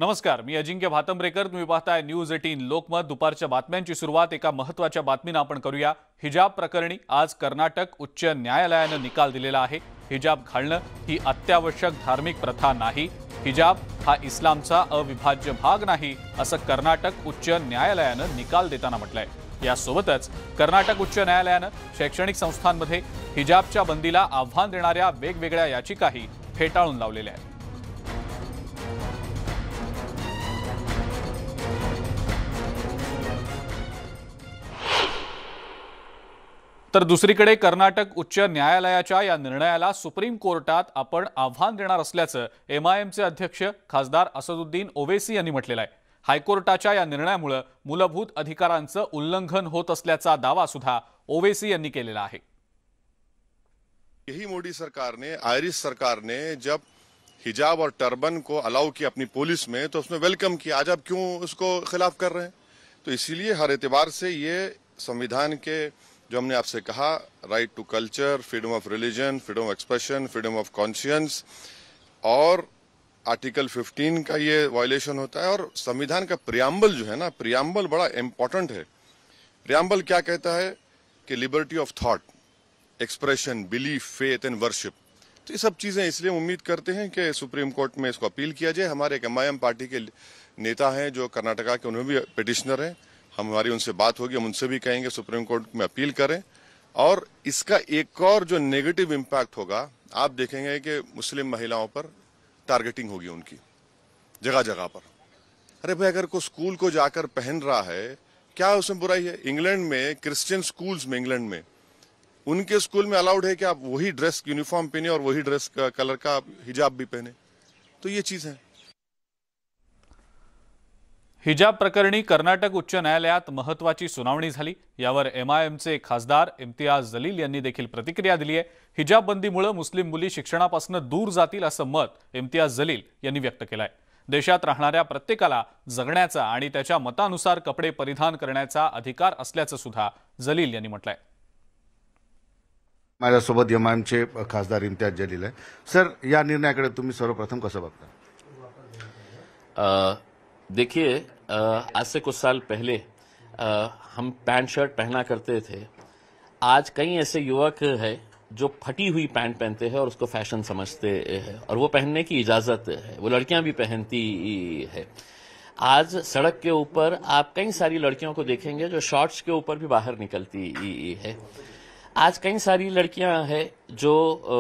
नमस्कार, मी अजिंक्य भातंब्रेकर. तुम्ही पाहताय न्यूज 18 लोकमत. दुपारच्या बातम्यांची सुरुवात एका महत्त्वाच्या बातमीने आपण करूया. हिजाब प्रकरणी आज कर्नाटक उच्च न्यायालयाने निकाल दिलेला आहे. हिजाब घालणं ही अत्यावश्यक धार्मिक प्रथा नाही. हिजाब हा इस्लामचा अविभाज्य भाग नाही, असं कर्नाटक उच्च न्यायालयाने निकाल देताना म्हटलंय. यासोबतच कर्नाटक उच्च न्यायालयाने शैक्षणिक संस्थांमध्ये हिजाबच्या बंदीला आव्हान देणाऱ्या वेगवेगळ्या याचिकाही फेटाळून लावलेल्या आहेत. तर दुसरीकडे कर्नाटक उच्च न्यायालयाच्या या निर्णयाला सुप्रीम कोर्टात आपण आव्हान देणार असल्याचं एमआयएमचे अध्यक्ष खासदार असदुद्दीन ओवैसी यांनी म्हटलेलं आहे. हायकोर्टाच्या या निर्णयामुळे मूलभूत अधिकारांचं उल्लंघन होत असल्याचा दावा सुद्धा ओवैसी यांनी केलेला आहे. यही मोदी सरकार ने, आयरिश सरकार ने जब हिजाब और टर्बन को अलाउ किया अपनी पुलिस में, तो उसमें वेलकम किया. आज आप क्यों उसको खिलाफ कर रहे हैं? तो इसीलिए हर एतबार से ये संविधान के जो हमने आपसे कहा, right to culture, freedom of religion, freedom of expression, freedom of conscience, और आर्टिकल 15 का ये वायलेशन होता है. और संविधान का प्रियम्बल जो है ना, प्रियम्बल बड़ा इंपॉर्टेंट है. प्रियम्बल क्या कहता है कि liberty of thought, expression, belief, faith and worship. तो ये सब चीजें, इसलिए उम्मीद करते हैं कि सुप्रीम कोर्ट में इसको अपील किया जाए. हमारे एक एमआईएम पार्टी के नेता हैं जो कर्नाटका के, उन्होंने भी पिटिशनर हैं. हमारी उनसे बात होगी, हम उनसे भी कहेंगे सुप्रीम कोर्ट में अपील करें. और इसका एक और जो नेगेटिव इम्पैक्ट होगा, आप देखेंगे कि मुस्लिम महिलाओं पर टारगेटिंग होगी उनकी जगह जगह पर. अरे भाई, अगर कोई स्कूल को जाकर पहन रहा है, क्या उसमें बुराई है? इंग्लैंड में क्रिश्चियन स्कूल्स में, इंग्लैंड में उनके स्कूल में अलाउड है कि आप वही ड्रेस यूनिफॉर्म पहने और वही ड्रेस का कलर का हिजाब भी पहने. तो ये चीज है. हिजाब प्रकरणी कर्नाटक उच्च न्यायालयात महत्त्वाची सुनावणी झाली. यावर एमआयएमचे खासदार इम्तियाज जलील यांनी देखील प्रतिक्रिया दिली आहे. हिजाब बंदीमुळे मुस्लिम मुली शिक्षणापासून दूर जातील असं मत इम्तियाज जलील यांनी व्यक्त केलं आहे. देशात राहणाऱ्या प्रत्येकाला जगण्याचा आणि त्याच्या मतानुसार कपडे परिधान करण्याचा अधिकार असल्याचं सुद्धा जलील यांनी म्हटलंय. माझ्यासोबत एमआयएमचे खासदार इम्तियाज जलील आहे. सर, या निर्णयाकडे तुम्ही सर्वप्रथम कसं बघता? देखिए, आज से कुछ साल पहले हम पैंट शर्ट पहना करते थे. आज कई ऐसे युवक हैं जो फटी हुई पैंट पहनते हैं और उसको फैशन समझते हैं, और वो पहनने की इजाज़त है. वो लड़कियां भी पहनती है. आज सड़क के ऊपर आप कई सारी लड़कियों को देखेंगे जो शॉर्ट्स के ऊपर भी बाहर निकलती है. आज कई सारी लड़कियां हैं जो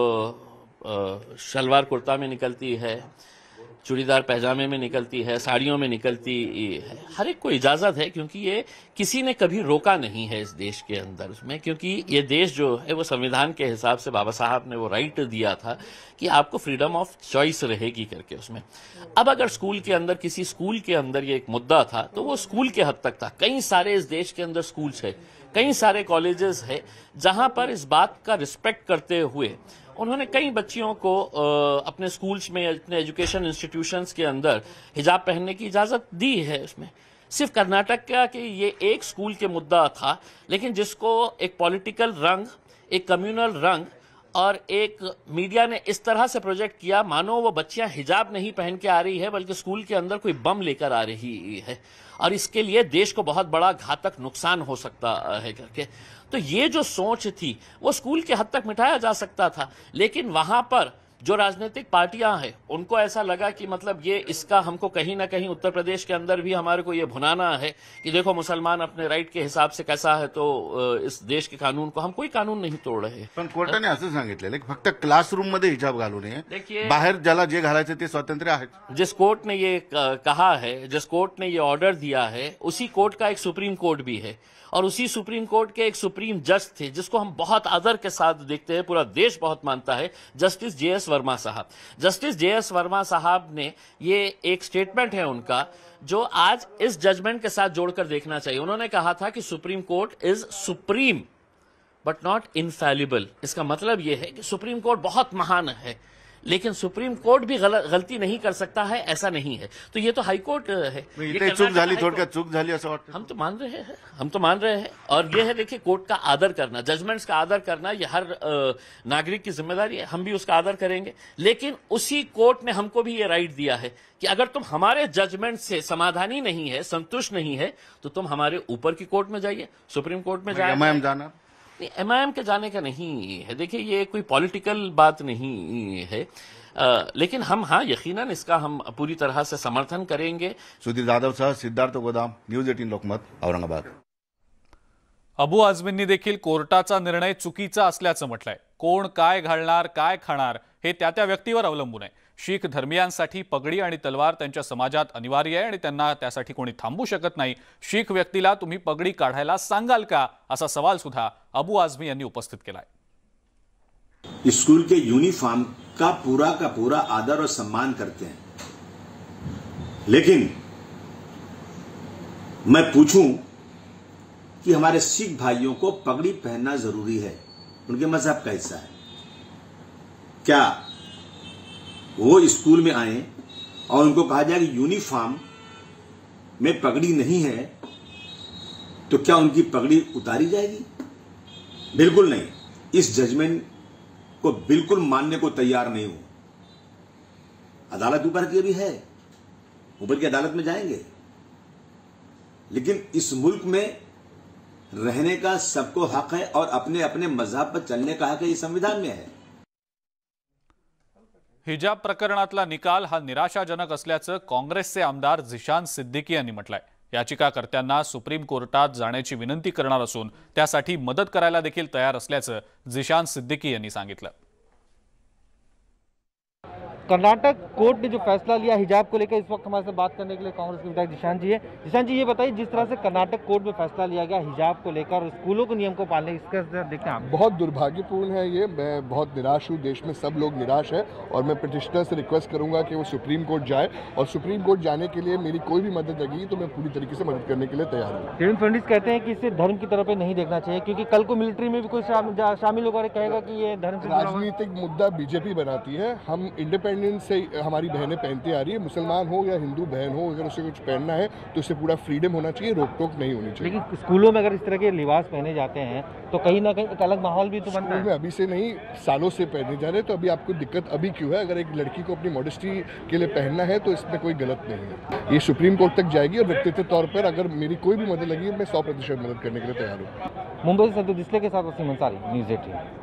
शलवार कुर्ता में निकलती है, चूड़ीदार पैजामे में निकलती है, साड़ियों में निकलती है. हर एक को इजाजत है, क्योंकि ये किसी ने कभी रोका नहीं है इस देश के अंदर उसमें. क्योंकि ये देश जो है वो संविधान के हिसाब से बाबा साहब ने वो राइट दिया था कि आपको फ्रीडम ऑफ चॉइस रहेगी करके उसमें. अब अगर स्कूल के अंदर, किसी स्कूल के अंदर ये एक मुद्दा था, तो वो स्कूल के हद तक था. कई सारे इस देश के अंदर स्कूल्स है, कई सारे कॉलेजेस है, जहां पर इस बात का रिस्पेक्ट करते हुए उन्होंने कई बच्चियों को अपने स्कूल्स में, अपने एजुकेशन इंस्टीट्यूशंस के अंदर हिजाब पहनने की इजाज़त दी है. उसमें सिर्फ कर्नाटक का कि ये एक स्कूल के मुद्दा था, लेकिन जिसको एक पॉलिटिकल रंग, एक कम्युनल रंग और एक मीडिया ने इस तरह से प्रोजेक्ट किया मानो वो बच्चियां हिजाब नहीं पहन के आ रही है, बल्कि स्कूल के अंदर कोई बम लेकर आ रही है, और इसके लिए देश को बहुत बड़ा घातक नुकसान हो सकता है करके. तो ये जो सोच थी वो स्कूल के हद तक मिटाया जा सकता था. लेकिन वहां पर जो राजनीतिक पार्टियां हैं, उनको ऐसा लगा कि मतलब ये इसका हमको कहीं ना कहीं उत्तर प्रदेश के अंदर भी हमारे को ये भुनाना है कि देखो मुसलमान अपने राइट के हिसाब से कैसा है, तो इस देश के कानून को, हम कोई कानून नहीं तोड़ रहे. पण कोर्टाने असं सांगितलेलं की फक्त क्लासरूम मध्ये हिजाब घालू नये, देखिए, बाहेर ज्याला जे घालायचं ते स्वातंत्र्य आहे. जिस कोर्ट ने ये कहा है, जिस कोर्ट ने ये ऑर्डर दिया है, उसी कोर्ट का एक सुप्रीम कोर्ट भी है, और उसी सुप्रीम कोर्ट के एक सुप्रीम जज थे जिसको हम बहुत आदर के साथ देखते हैं, पूरा देश बहुत मानता है, जस्टिस जेएस वर्मा साहब. जस्टिस जेएस वर्मा साहब ने ये एक स्टेटमेंट है उनका, जो आज इस जजमेंट के साथ जोड़कर देखना चाहिए. उन्होंने कहा था कि Supreme Court is supreme but not infallible. इसका मतलब यह है कि सुप्रीम कोर्ट बहुत महान है, लेकिन सुप्रीम कोर्ट भी गलती नहीं कर सकता है ऐसा नहीं है। तो ये तो हाई कोर्ट है, ये इथे चूक कर्नाटक झाली, हाई थोडक्यात कोर्ट। चूक झाली असं वाटतं? हम तो मान रहे हैं और ये है, देखिए, कोर्ट का आदर करना, जजमेंट्स का आदर करना, ये हर नागरिक की जिम्मेदारी है, हम भी उसका आदर करेंगे। लेकिन उसी कोर्ट ने हमको भी ये राइट दिया है कि अगर तुम हमारे जजमेंट से समाधानी नहीं है, संतुष्ट नहीं है, तो तुम हमारे ऊपर की कोर्ट में जाइए, सुप्रीम कोर्ट में जाइए। एमआयएम जाणार? एमआईएम के जाने का नहीं है, देखिए ये कोई पॉलिटिकल बात नहीं है, लेकिन हम, हाँ, यकीनन इसका हम पूरी तरह से समर्थन करेंगे। सुधीर जाधवसह सिद्धार्थ गोदाम, न्यूज 18 लोकमत, औरंगाबाद। अबू आझमींनी देखील कोर्टाचा निर्णय चुकीचा असल्याचं म्हटलंय। कोण काय घालणार, काय खाणार हे त्या व्यक्तीवर अवलंबून आहे। शीख धर्मीयांसाठी पगडी आणि तलवार त्यांच्या समाजात अनिवार्य आहे आणि त्यांना त्यासाठी कोणी थांबवू शकत नाही। शीख व्यक्तीला तुम्ही पगडी काढायला सांगाल का, असा सवाल सुद्धा अबू आझमी यांनी उपस्थित केलाय। स्कूल के यूनिफॉर्म का पूरा आदर और सम्मान करते हैं, लेकिन मैं पूछूं कि हमारे सिख भाइयों को पगड़ी पहनना जरूरी है, उनके मजहब का हिस्सा है क्या? वो स्कूल में आए और उनको कहा जाए कि यूनिफॉर्म में पगड़ी नहीं है, तो क्या उनकी पगड़ी उतारी जाएगी? बिल्कुल नहीं। इस जजमेंट को बिल्कुल मानने को तैयार नहीं हूं। अदालत ऊपर की भी है, ऊपर की अदालत में जाएंगे, लेकिन इस मुल्क में रहने का सबको हक है और अपने अपने मजहब पर चलने का हक है, ये संविधान में है। हिजाब प्रकरणातला निकाल हा निराशाजनक असल्याचं काँग्रेसचे आमदार झिशान सिद्दीकी यांनी म्हटलंय। याचिकाकर्त्यांना सुप्रीम कोर्टात जाण्याची विनंती करणार असून त्यासाठी मदत करायला देखील तयार असल्याचं झिशान सिद्दीकी यांनी सांगितलं। कर्नाटक कोर्ट ने जो फैसला लिया हिजाब को लेकर, इस वक्त हमारे साथ बात करने के लिए कांग्रेस के विधायक जिशान जी है। जिशान जी, ये बताइए, जिस तरह से कर्नाटक कोर्ट में फैसला लिया गया हिजाब को लेकर और स्कूलों के नियम को पालने, इसका देखते हैं आप? बहुत दुर्भाग्यपूर्ण है ये। मैं बहुत निराश हूँ, देश में सब लोग निराश है और मैं पिटिशनर से रिक्वेस्ट करूंगा कि वो सुप्रीम कोर्ट जाए और सुप्रीम कोर्ट जाने के लिए मेरी कोई भी मदद लगी तो मैं पूरी तरीके से मदद करने के लिए तैयार हूँ। देवेंद्र फडणवीस कहते हैं कि इसे धर्म की तरफ नहीं देखना चाहिए, क्योंकि कल को मिलिट्री में भी कोई शामिल होगा और कहेगा कि ये धर्म से जुड़ा हुआ है। राजनीतिक मुद्दा बीजेपी बनाती है। हम इंडिपेंडेंस से हमारी बहनें पहनती आ रही है, मुसलमान हो या हिंदू बहन हो, अगर उसे कुछ पहनना है तो उसे पूरा फ्रीडम होना चाहिए, रोक टोक नहीं होनी चाहिए। लेकिन स्कूलों में अगर इस तरह के लिबास पहने जाते हैं तो कहीं ना कहीं एक अलग माहौल भी तो बनता स्कूल है। में अभी से नहीं, सालों से पहने जा रहे, तो अभी आपको दिक्कत अभी क्यों है? अगर एक लड़की को अपनी मॉडेस्टी के लिए पहनना है तो इसमें कोई गलत नहीं है। ये सुप्रीम कोर्ट तक जाएगी और व्यक्तिगत तौर पर अगर मेरी कोई भी मदद लगी मैं 100% मदद करने के लिए तैयार हूँ। मुंबई से संतोष डिसले के साथ वसीम अंसारी, न्यूज 18।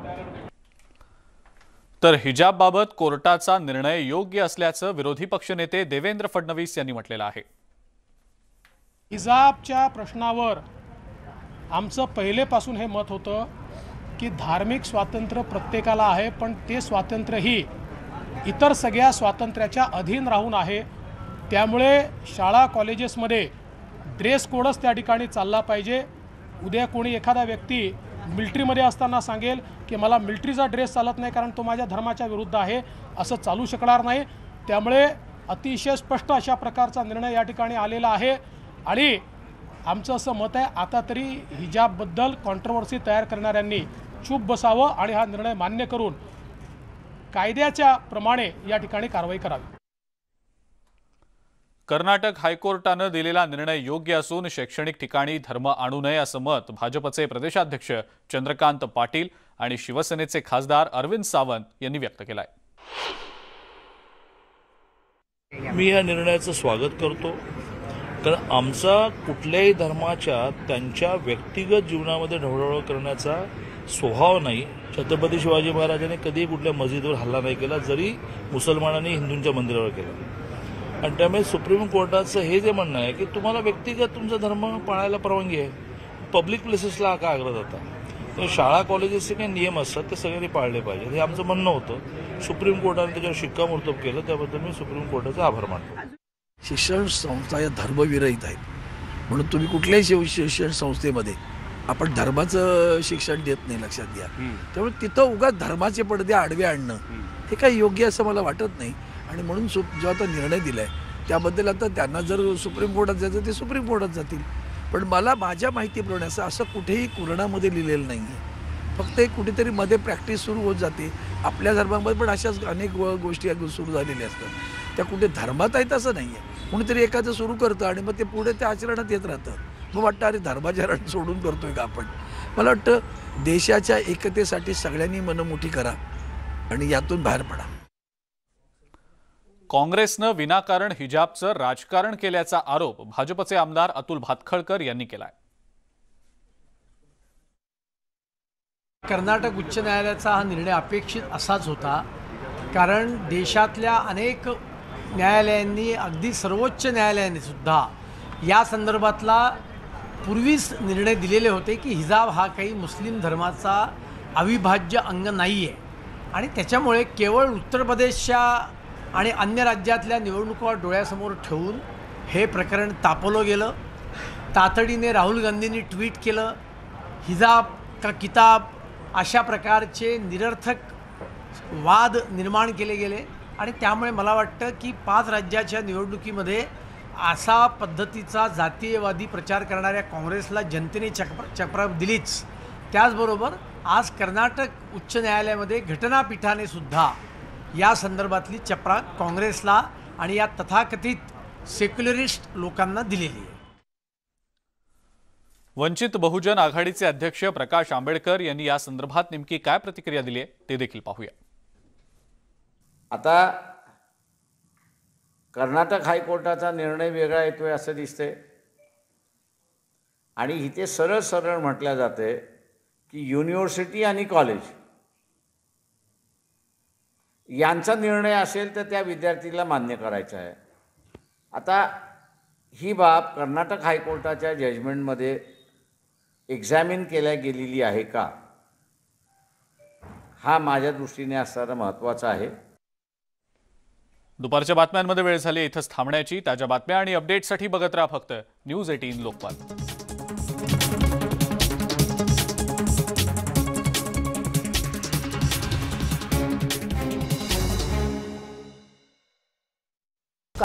तर हिजाबबाबत कोर्टाचा निर्णय योग्य असल्याचं विरोधी पक्षनेते देवेंद्र फडणवीस यांनी म्हटलेलं आहे। हिजाबच्या प्रश्नावर आमचं पहिलेपासून हे मत होतं की धार्मिक स्वातंत्र्य प्रत्येकाला आहे, पण ते स्वातंत्र्यही इतर सगळ्या स्वातंत्र्याच्या अधीन राहून आहे। त्यामुळे शाळा कॉलेजेसमध्ये ड्रेस कोडच त्या ठिकाणी चालला पाहिजे। उद्या कोणी एखादा व्यक्ती मिलिटरीमध्ये असताना सांगेल की मला मिलिटरीचा ड्रेस चालत नाही कारण तो माझ्या धर्माच्या विरुद्ध आहे, असं चालू शकणार नाही। त्यामुळे अतिशय स्पष्ट अशा प्रकारचा निर्णय या ठिकाणी आलेला आहे आणि आमचं असं मत आहे, आता तरी हिजाबबद्दल कॉन्ट्रोवर्सी तयार करणाऱ्यांनी चूप बसावं आणि हा निर्णय मान्य करून कायद्याच्या प्रमाणे या ठिकाणी कारवाई करावी। कर्नाटक हायकोर्टानं दिलेला निर्णय योग्य असून शैक्षणिक ठिकाणी धर्म आणू नये असं मत भाजपचे प्रदेशाध्यक्ष चंद्रकांत पाटील आणि शिवसेनेचे खासदार अरविंद सावंत यांनी व्यक्त केलंय। मी या निर्णयाचं स्वागत करतो, कारण आमचा कुठल्याही धर्माच्या त्यांच्या व्यक्तिगत जीवनामध्ये ढवळाढवळ करण्याचा स्वभाव नाही। छत्रपती शिवाजी महाराजांनी कधीही कुठल्या मस्जिदवर हल्ला नाही केला, जरी मुसलमानांनी हिंदूंच्या मंदिरावर केला। आणि त्यामुळे सुप्रीम कोर्टाचं हे जे म्हणणं आहे की तुम्हाला व्यक्तिगत तुमचा धर्म पाळायला परवानगी आहे, पब्लिक प्लेसेसला का आग्रह जाता? तर शाळा कॉलेजेसचे काही नियम असतात ते सगळ्यांनी पाळले पाहिजेत, हे आमचं म्हणणं होतं। सुप्रीम कोर्टाने त्याच्यावर शिक्कामोर्तब केलं, त्याबद्दल मी सुप्रीम कोर्टाचे आभार मानतो। शिक्षण संस्था या धर्मविरहित आहेत, म्हणून तुम्ही कुठल्याही शिक्षण संस्थेमध्ये आपण धर्माचं शिक्षण देत नाही, लक्षात घ्या। त्यामुळे तिथं उगाच धर्माचे पडदे आडवे आणणं हे काही योग्य असं मला वाटत नाही आणि म्हणून जो आता निर्णय दिलाय त्याबद्दल आता त्यांना जर सुप्रीम कोर्टात जायचं ते सुप्रीम कोर्टात जातील, पण मला माझ्या माहितीप्रमाणे असं कुठेही कुराणामध्ये लिहिलेलं नाही आहे फक्त एक कुठेतरी मध्ये प्रॅक्टिस सुरू होत जाते. आपल्या धर्मामध्ये पण अशाच अनेक गोष्टी सुरू झालेल्या असतात. त्या कुठे धर्मात आहेत असं नाही आहे. कोणीतरी एखादं सुरू करतं आणि मग ते पुढे त्या आचरणात येत राहतं. मग वाटतं अरे धर्माचरण सोडून करतोय का आपण. मला वाटतं देशाच्या एकतेसाठी सगळ्यांनी मन मोठी करा आणि यातून बाहेर पडा. काँग्रेसनं विनाकारण हिजाबचं राजकारण केल्याचा आरोप भाजपचे आमदार अतुल भातखळकर यांनी केलाय. कर्नाटक उच्च न्यायालयाचा हा निर्णय अपेक्षित असाच होता. कारण देशातल्या अनेक न्यायालयांनी, अगदी सर्वोच्च न्यायालयाने सुद्धा या संदर्भातला पूर्वीच निर्णय दिलेले होते की हिजाब हा काही मुस्लिम धर्माचा अविभाज्य अंग नाही आहे. आणि त्याच्यामुळे केवळ उत्तर प्रदेशच्या आणि अन्य राज्यातल्या निवडणुका डोळ्यासमोर ठेवून हे प्रकरण तापवलं गेलं. तातडीने राहुल गांधींनी ट्विट केलं, हिजाब का किताब अशा प्रकारचे निरर्थक वाद निर्माण केले गेले. आणि त्यामुळे मला वाटतं की 5 राज्याच्या निवडणुकीमध्ये असा पद्धतीचा जातीयवादी प्रचार करणाऱ्या काँग्रेसला जनतेने चपराक दिलीच. त्याचबरोबर आज कर्नाटक उच्च न्यायालयामध्ये घटनापीठाने सुद्धा या संदर्भातली चपराक काँग्रेसला आणि या तथाकथित सेक्युलरिस्ट लोकांना दिलेली आहे. वंचित बहुजन आघाडीचे अध्यक्ष प्रकाश आंबेडकर यांनी या संदर्भात नेमकी काय प्रतिक्रिया दिली आहे ते देखील पाहूया. आता कर्नाटक हायकोर्टाचा निर्णय वेगळा येतोय असं दिसतंय आणि इथे सरळ सरळ म्हटलं जाते की युनिव्हर्सिटी आणि कॉलेज यांचा निर्णय असेल तर त्या विद्यार्थीला मान्य करायचा आहे. आता ही बाब कर्नाटक हायकोर्टाच्या जजमेंटमध्ये एक्झामिन केल्या गेलेली आहे का, हा माझ्या दृष्टीने असणारा महत्त्वाचा आहे. दुपारच्या बातम्यांमध्ये वेळ झाली इथंच थांबण्याची. ताज्या बातम्या आणि अपडेटसाठी बघत राहा फक्त न्यूज 18 लोकमत.